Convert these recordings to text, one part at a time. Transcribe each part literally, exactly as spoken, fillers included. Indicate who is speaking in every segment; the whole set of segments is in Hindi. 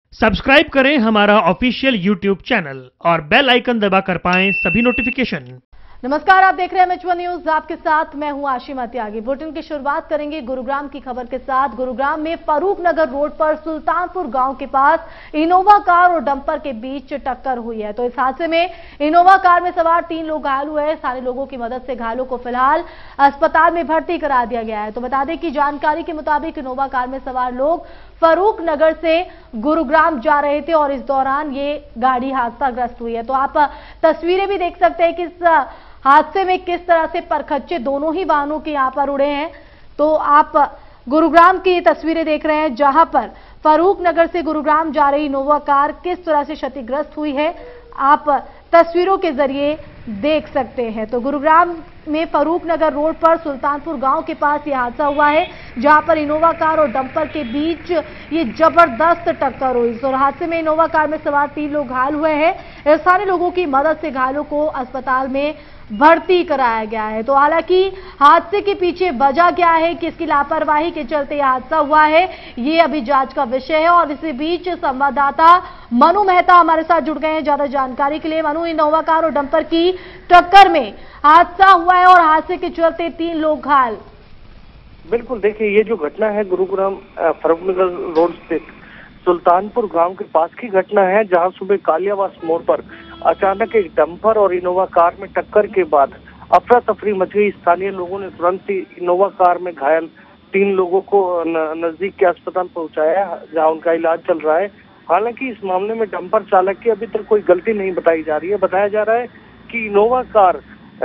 Speaker 1: सब्सक्राइब करें हमारा ऑफिशियल यूट्यूब चैनल और बेल आइकन दबाकर पाएं सभी नोटिफिकेशन।
Speaker 2: नमस्कार, आप देख रहे हैं एम एच वन न्यूज। आपके साथ मैं हूं आशिमा त्यागी। बुलेटिन की शुरुआत करेंगे गुरुग्राम की खबर के साथ। गुरुग्राम में फरूक नगर रोड पर सुल्तानपुर गांव के पास इनोवा कार और डंपर के बीच टक्कर हुई है। तो इस हादसे में इनोवा कार में सवार तीन लोग घायल हुए हैं। स्थानीय लोगों की मदद से घायलों को फिलहाल अस्पताल में भर्ती करा दिया गया है। तो बता दें कि जानकारी के मुताबिक इनोवा कार में सवार लोग फरूक नगर से गुरुग्राम जा रहे थे और इस दौरान ये गाड़ी हादसाग्रस्त हुई है। तो आप तस्वीरें भी देख सकते हैं कि इस हादसे में किस तरह से परखच्चे दोनों ही वाहनों के यहां पर उड़े हैं। तो आप गुरुग्राम की ये तस्वीरें देख रहे हैं जहां पर फरूक नगर से गुरुग्राम जा रही इनोवा कार किस तरह से क्षतिग्रस्त हुई है, आप तस्वीरों के जरिए देख सकते हैं। तो गुरुग्राम में फरूक नगर रोड पर सुल्तानपुर गांव के पास यह हादसा हुआ है जहां पर इनोवा कार और डंपर के बीच ये जबरदस्त टक्कर हुई। और हादसे में इनोवा कार में सवार तीन लोग घायल हुए हैं। स्थानीय लोगों की मदद से घायलों को अस्पताल में भर्ती कराया गया है। तो हालांकि हादसे के पीछे वजह क्या है, किसकी लापरवाही के चलते यह हादसा हुआ है, ये अभी जांच का विषय है। और इसी बीच संवाददाता मनु मेहता हमारे साथ जुड़ गए हैं ज्यादा जानकारी के लिए। मनु, इनोवा कार और डंपर की टक्कर में हादसा हुआ है और हादसे के चलते तीन लोग घायल।
Speaker 3: बिल्कुल, देखिए ये जो घटना है गुरुग्राम फरूखनगर रोड स्थित सुल्तानपुर गांव के पास की घटना है, जहां सुबह कालियावास मोड़ पर अचानक एक डंपर और इनोवा कार में टक्कर के बाद अफरा तफरी मच गई। स्थानीय लोगों ने तुरंत ही इनोवा कार में घायल तीन लोगों को नजदीक के अस्पताल पहुंचाया, जहां उनका इलाज चल रहा है। हालांकि इस मामले में डंपर चालक की अभी तक कोई गलती नहीं बताई जा रही है। बताया जा रहा है कि इनोवा कार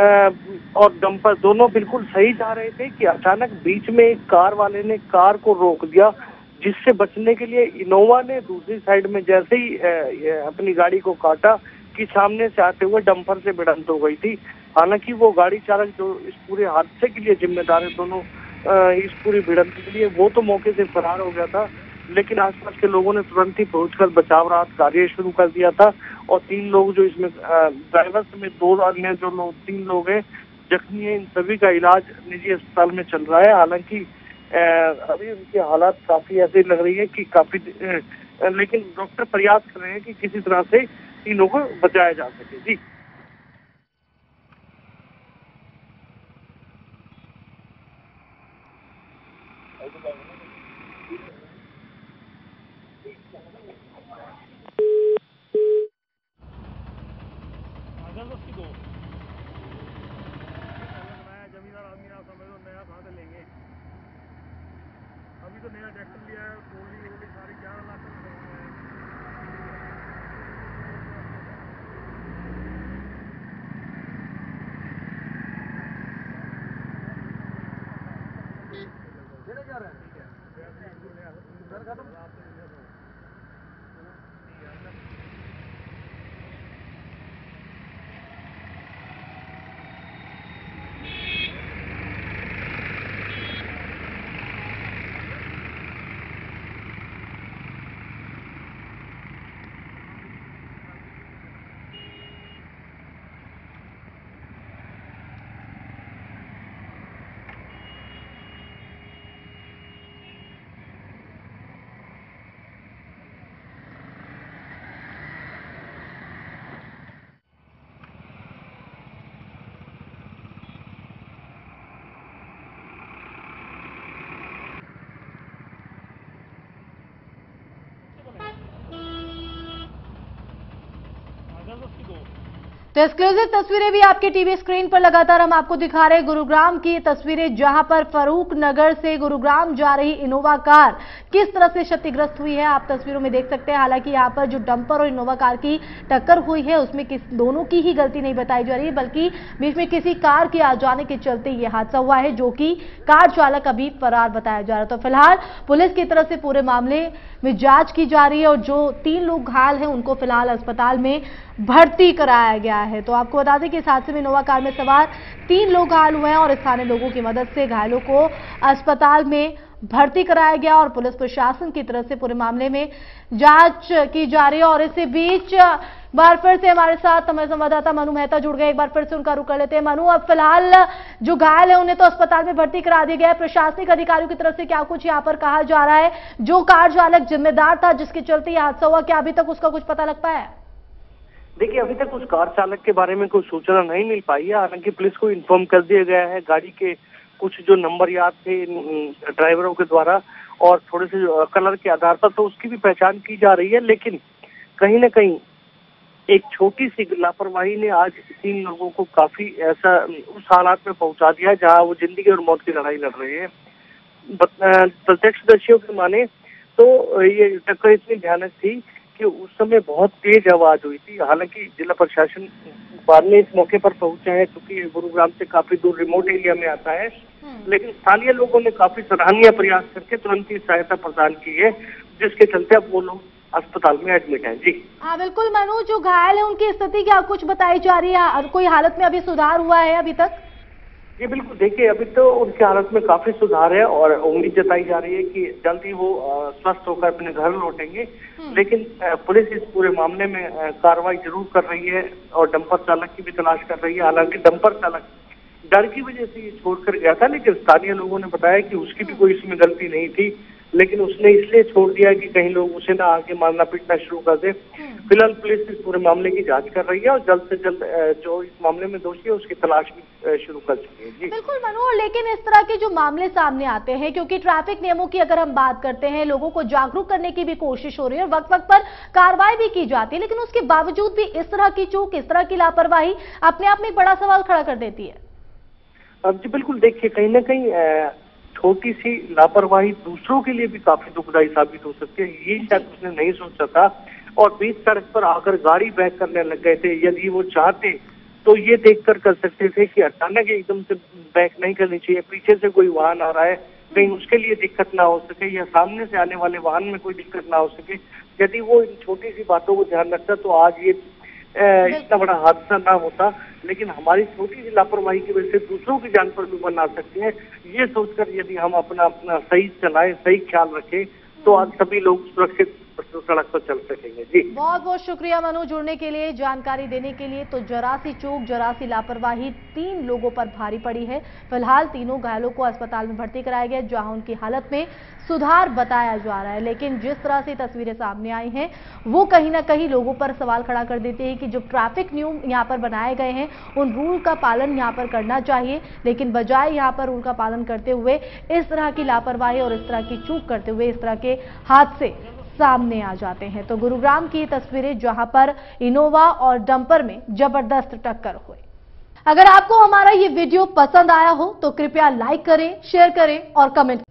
Speaker 3: और डंपर दोनों बिल्कुल सही जा रहे थे कि अचानक बीच में एक कार वाले ने कार को रोक दिया, जिससे बचने के लिए इनोवा ने दूसरी साइड में जैसे ही अपनी गाड़ी को काटा कि सामने से आते हुए डंपर से भिड़ंत हो गई थी। हालांकि वो गाड़ी चालक जो इस पूरे हादसे के लिए जिम्मेदार है, दोनों इस पूरी भिड़ंत के लिए, वो तो मौके से फरार हो गया था। लेकिन आसपास के लोगों ने तुरंत ही पहुंचकर बचाव राहत कार्य शुरू कर दिया था। और तीन लोग जो इसमें ड्राइवर समेत दो अन्य जो लोग तीन लोग हैं जख्मी है, इन सभी का इलाज निजी अस्पताल में चल रहा है। हालांकि अभी उनकी हालात काफी ऐसी लग रही है कि काफी, लेकिन डॉक्टर प्रयास कर रहे हैं कि किसी तरह से तीनों को बचाया जा सके। जी
Speaker 4: जमींदार आदमी आप समझ लो, नया कहाँ से लेंगे? अभी तो नया ट्रैक्टर लिया है, कोल्डी वोल्डी सारी ग्यारह लाख में जा रहा है। खत्म
Speaker 2: तो एक्सक्लूसिव तस्वीरें भी आपके टीवी स्क्रीन पर लगातार हम आपको दिखा रहे हैं। गुरुग्राम की तस्वीरें जहां पर फरूक नगर से गुरुग्राम जा रही इनोवा कार किस तरह से क्षतिग्रस्त हुई है, आप तस्वीरों में देख सकते हैं। हालांकि यहां पर जो डंपर और इनोवा कार की टक्कर हुई है उसमें किस दोनों की ही गलती नहीं बताई जा रही है, बल्कि बीच में किसी कार के आ जाने के चलते यह हादसा हुआ है, जो कि कार चालक अभी फरार बताया जा रहा है। तो फिलहाल पुलिस की तरफ से पूरे मामले में जांच की जा रही है और जो तीन लोग घायल हैं उनको फिलहाल अस्पताल में भर्ती कराया गया है। तो आपको बता दें कि इस हादसे में इनोवा कार में सवार तीन लोग घायल हुए हैं और स्थानीय लोगों की मदद से घायलों को अस्पताल में भर्ती कराया गया और पुलिस प्रशासन की तरफ से पूरे मामले में जांच की जा रही है। और इसी बीच बार फिर से हमारे साथ हमारे संवाददाता मनु मेहता जुड़ गए। एक बार फिर से उनका रुख कर लेते हैं। मनु, अब फिलहाल जो घायल है उन्हें तो अस्पताल में भर्ती करा दिया गया है। प्रशासनिक अधिकारियों की तरफ से क्या कुछ यहाँ पर कहा जा रहा है? जो कार चालक जिम्मेदार था जिसके चलते यह हादसा हुआ, क्या अभी तक उसका कुछ पता लग पाया है?
Speaker 3: देखिए, अभी तक उस कार चालक के बारे में कोई सूचना नहीं मिल पाई है। हालांकि पुलिस को इन्फॉर्म कर दिया गया है। गाड़ी के कुछ जो नंबर याद थे ड्राइवरों के द्वारा और थोड़े से कलर के आधार पर, तो उसकी भी पहचान की जा रही है। लेकिन कहीं ना कहीं एक छोटी सी लापरवाही ने आज तीन लोगों को काफी ऐसा उस हालात में पहुंचा दिया है जहां वो जिंदगी और मौत की लड़ाई लड़ रहे हैं। प्रत्यक्षदर्शियों के माने तो ये टक्कर इतनी भयानक थी कि उस समय बहुत तेज आवाज हुई थी। हालांकि जिला प्रशासन बाद में इस मौके पर पहुंचा है क्योंकि गुरुग्राम से काफी दूर रिमोट एरिया में आता है, लेकिन स्थानीय लोगों ने काफी सराहनीय प्रयास करके तुरंत ही सहायता प्रदान की है, जिसके चलते अब वो लोग अस्पताल में एडमिट हैं। जी
Speaker 2: हाँ बिल्कुल मनु, जो घायल है उनकी स्थिति क्या कुछ बताई जा रही है? कोई हालत में अभी सुधार हुआ है अभी तक?
Speaker 3: जी बिल्कुल, देखिए अभी तो उनकी हालत में काफी सुधार है और उम्मीद जताई जा रही है कि जल्द ही वो स्वस्थ होकर अपने घर लौटेंगे। लेकिन पुलिस इस पूरे मामले में कार्रवाई जरूर कर रही है और डंपर चालक की भी तलाश कर रही है। हालांकि डंपर चालक डर की वजह से ये छोड़कर गया था, लेकिन स्थानीय लोगों ने बताया कि उसकी भी कोई इसमें गलती नहीं थी, लेकिन उसने इसलिए छोड़ दिया कि कहीं लोग उसे ना आगे मारना पीटना शुरू कर दे। फिलहाल पुलिस इस पूरे मामले की जांच कर रही है और जल्द से जल्द जो इस मामले में दोषी है उसकी तलाश भी शुरू कर चुकी है। जी
Speaker 2: बिल्कुल मनु, लेकिन इस तरह के जो मामले सामने आते हैं, क्योंकि ट्रैफिक नियमों की अगर हम बात करते हैं, लोगों को जागरूक करने की भी कोशिश हो रही है और वक्त वक्त पर कार्रवाई भी की जाती है, लेकिन उसके बावजूद भी इस तरह की चूक, इस तरह की लापरवाही अपने आप में एक बड़ा सवाल खड़ा कर देती है।
Speaker 3: अब जी बिल्कुल, देखिए कहीं ना कहीं छोटी सी लापरवाही दूसरों के लिए भी काफी दुखदायी साबित हो सकती है। ये शायद उसने नहीं सोचा था और बीच सड़क पर आकर गाड़ी बैक करने लग गए थे। यदि वो चाहते तो ये देखकर कर सकते थे कि अचानक एकदम से बैक नहीं करनी चाहिए, पीछे से कोई वाहन आ रहा है कहीं उसके लिए दिक्कत ना हो सके या सामने से आने वाले वाहन में कोई दिक्कत ना हो सके। यदि वो इन छोटी सी बातों को ध्यान रखता तो आज ये इतना बड़ा हादसा ना होता। लेकिन हमारी छोटी सी लापरवाही की वजह से दूसरों की जान पर भी बन आ सकती है। ये सोचकर यदि हम अपना अपना सही चलाएं, सही ख्याल रखें, तो आज सभी लोग सुरक्षित सड़क पर चल सकेंगे। जी
Speaker 2: बहुत बहुत शुक्रिया मनु, जुड़ने के लिए, जानकारी देने के लिए। तो जरा सी चूक, जरा सी लापरवाही तीन लोगों पर भारी पड़ी है। फिलहाल तीनों घायलों को अस्पताल में भर्ती कराया गया, जहां उनकी हालत में सुधार बताया जा रहा है। लेकिन जिस तरह से तस्वीरें सामने आई हैं, वो कहीं ना कहीं लोगों पर सवाल खड़ा कर देते हैं कि जो ट्रैफिक नियम यहाँ पर बनाए गए हैं, उन रूल का पालन यहाँ पर करना चाहिए, लेकिन बजाय यहाँ पर रूल का पालन करते हुए इस तरह की लापरवाही और इस तरह की चूक करते हुए इस तरह के हादसे सामने आ जाते हैं। तो गुरुग्राम की तस्वीरें, जहां पर इनोवा और डंपर में जबरदस्त टक्कर हुई। अगर आपको हमारा ये वीडियो पसंद आया हो तो कृपया लाइक करें, शेयर करें और कमेंट करें।